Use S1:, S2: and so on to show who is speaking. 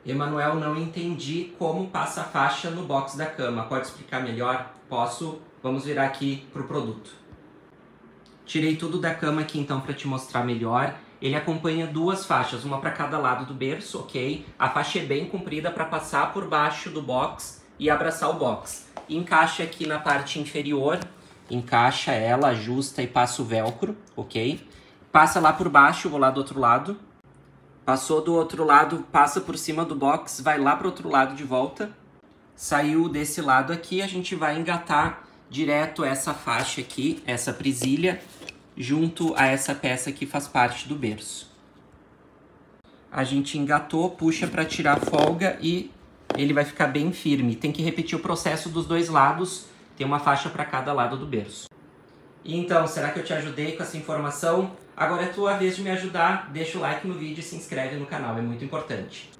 S1: Emanuel, não entendi como passa a faixa no box da cama. Pode explicar melhor? Posso? Vamos virar aqui para o produto. Tirei tudo da cama aqui então para te mostrar melhor. Ele acompanha duas faixas, uma para cada lado do berço, ok? A faixa é bem comprida para passar por baixo do box e abraçar o box. Encaixa aqui na parte inferior, encaixa ela, ajusta e passa o velcro, ok? Passa lá por baixo, vou lá do outro lado. Passou do outro lado, passa por cima do box, vai lá para o outro lado de volta. Saiu desse lado aqui, a gente vai engatar direto essa faixa aqui, essa presilha, junto a essa peça que faz parte do berço. A gente engatou, puxa para tirar a folga e ele vai ficar bem firme. Tem que repetir o processo dos dois lados, tem uma faixa para cada lado do berço. E então, será que eu te ajudei com essa informação? Agora é tua vez de me ajudar, deixa o like no vídeo e se inscreve no canal, é muito importante.